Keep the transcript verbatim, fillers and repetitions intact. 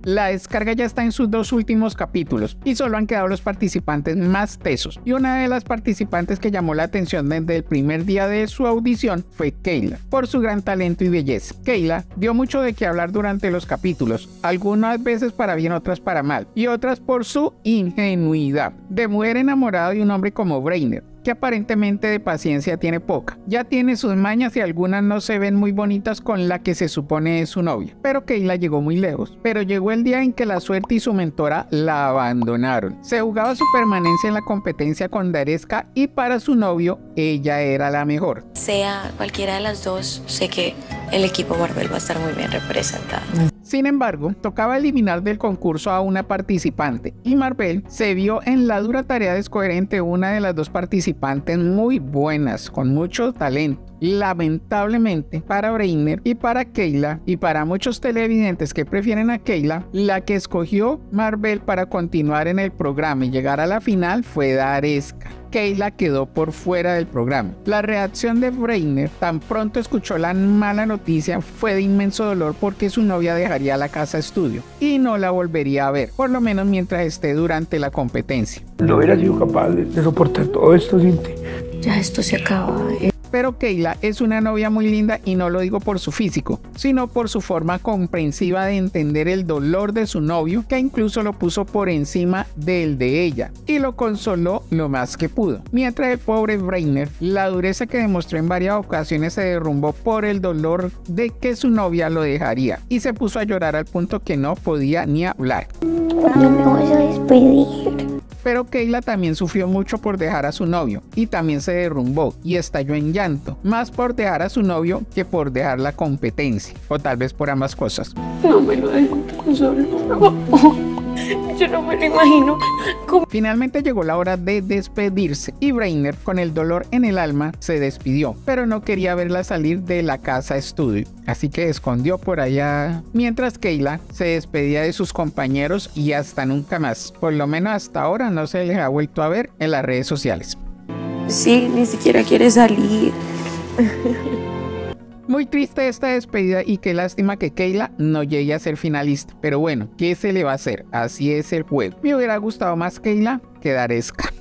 La descarga ya está en sus dos últimos capítulos y solo han quedado los participantes más tesos. Y una de las participantes que llamó la atención desde el primer día de su audición fue Kayla, por su gran talento y belleza. Kayla dio mucho de qué hablar durante los capítulos, algunas veces para bien, otras para mal, y otras por su ingenuidad. De mujer enamorada de un hombre como Brainer, que aparentemente de paciencia tiene poca. Ya tiene sus mañas y algunas no se ven muy bonitas con la que se supone es su novia. Pero Kayla llegó muy lejos. Pero llegó el día en que la suerte y su mentora la abandonaron. Se jugaba su permanencia en la competencia con Dareska y para su novio ella era la mejor. Sea cualquiera de las dos, sé que el equipo Marvel va a estar muy bien representado. Sin embargo, tocaba eliminar del concurso a una participante y Marvel se vio en la dura tarea de escoger entre una de las dos participantes muy buenas, con mucho talento. Lamentablemente para Brainer y para Kayla y para muchos televidentes que prefieren a Kayla, la que escogió Marvel para continuar en el programa y llegar a la final fue Dareska. Kayla quedó por fuera del programa. La reacción de Brainer tan pronto escuchó la mala noticia fue de inmenso dolor porque su novia dejaría la casa estudio y no la volvería a ver, por lo menos mientras esté durante la competencia. No hubiera sido capaz de, de soportar todo esto sin ti. Ya esto se acaba. Pero Kayla es una novia muy linda y no lo digo por su físico, sino por su forma comprensiva de entender el dolor de su novio, que incluso lo puso por encima del de ella y lo consoló lo más que pudo. Mientras el pobre Brainer, la dureza que demostró en varias ocasiones se derrumbó por el dolor de que su novia lo dejaría y se puso a llorar al punto que no podía ni hablar. No me vas a despedir. Pero Kayla también sufrió mucho por dejar a su novio y también se derrumbó y estalló en llanto, más por dejar a su novio que por dejar la competencia, o tal vez por ambas cosas. No me lo dejo tan solo. Yo no me lo imagino. ¿Cómo? Finalmente llegó la hora de despedirse y Brainer, con el dolor en el alma, se despidió, pero no quería verla salir de la casa estudio, así que escondió por allá, mientras Kayla se despedía de sus compañeros y hasta nunca más, por lo menos hasta ahora no se les ha vuelto a ver en las redes sociales. Sí, ni siquiera quiere salir. Muy triste esta despedida y qué lástima que Kayla no llegue a ser finalista. Pero bueno, ¿qué se le va a hacer? Así es el juego. Me hubiera gustado más Kayla que Dareska.